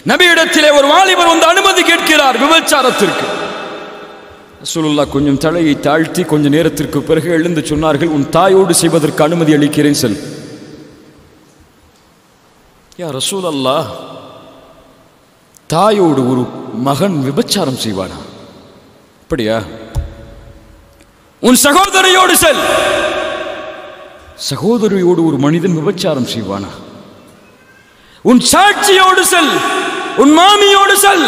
நபியிடத்திலே ஒரு வாலிபர் வந்து அனுமதி கேட்கிறார் விபச்சாரத்திற்கு. ரசூலுல்லாஹ் கொஞ்சம் தலையை தாழ்த்தி கொஞ்ச நேரத்திற்கு பிறகு எழுந்து சொன்னார்கள், உன் தாயோடு செய்வதற்கு அனுமதி அளிக்கிறேன் செல். யா ரசூலல்லாஹ், தாயோடு ஒரு மகன் விபச்சாரம் செய்வானா? அப்படியா? உன் சகோதரியோடு செல். சகோதரியோடு ஒரு மனிதன் விபச்சாரம் செய்வானா? உன் சாட்சியோடு செல், உன் மாமியோடு செல்.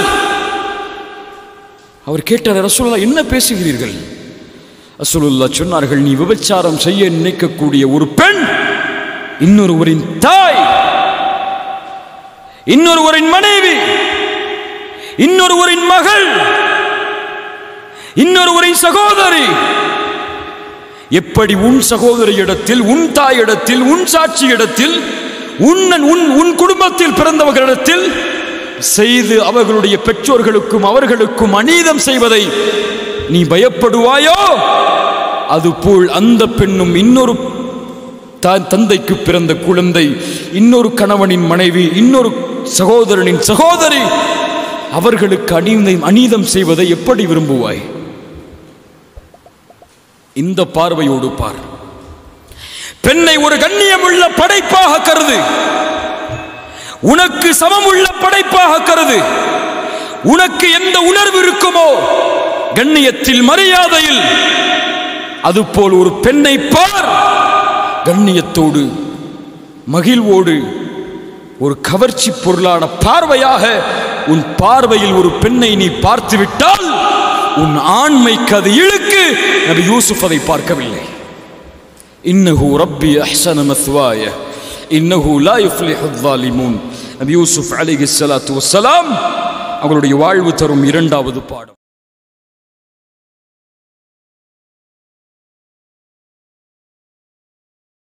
அவர் கேட்டார், ரசூலுல்லாஹ் என்ன பேசுகிறீர்கள்? ரசூலுல்லாஹ் சொன்னார்கள், நீ விபச்சாரம் செய்ய நினைக்கக்கூடிய ஒரு பெண் இன்னொருவரின் தாய், இன்னொருவரின் மனைவி, இன்னொருவரின் மகள், இன்னொருவரின் சகோதரி. எப்படி உன் சகோதரியிடத்தில், உன் தாயிடத்தில், உன் சாட்சியிடத்தில், உன் குடும்பத்தில் பிறந்தவர்களிடத்தில் செய்து அவர்களுடைய பெற்றோர்களுக்கும் அவர்களுக்கும் அநீதம் செய்வதை நீ பயப்படுவாயோ, அதுபோல் அந்த பெண்ணும் இன்னொரு தந்தைக்கு பிறந்த குழந்தை, இன்னொரு கணவனின் மனைவி, இன்னொரு சகோதரனின் சகோதரி, அவர்களுக்கு அநீதம் செய்வதை எப்படி விரும்புவாய்? இந்த பார்வையோடு பார். பெண்ணை ஒரு கண்ணியமுள்ள படைப்பாக கருது, உனக்கு சமமுள்ள படைப்பாக கருது. உனக்கு எந்த உணர்வு இருக்குமோ கண்ணியத்தில், மரியாதையில், அதுபோல் ஒரு பெண்ணை பார். கண்ணியத்தோடு, மகிழ்வோடு, ஒரு கவர்ச்சி பொருளான பார்வையாக உன் பார்வையில் ஒரு பெண்ணை நீ பார்த்துவிட்டால் உன் ஆண்மைக்கு அது இழுக்கு. நபி யூசுப் அதை பார்க்கவில்லை. இன்னஹு ரப்பி அஹ்ஸன மத்வாய இன்னஹு லா யுஃப்லிஹுல் ஸாலிமூன். நபி யூசுப் அலைஹிஸ்ஸலாத்து வஸ்ஸலாம் அவருடைய வாழ்வு தரும் இரண்டாவது பாடம்.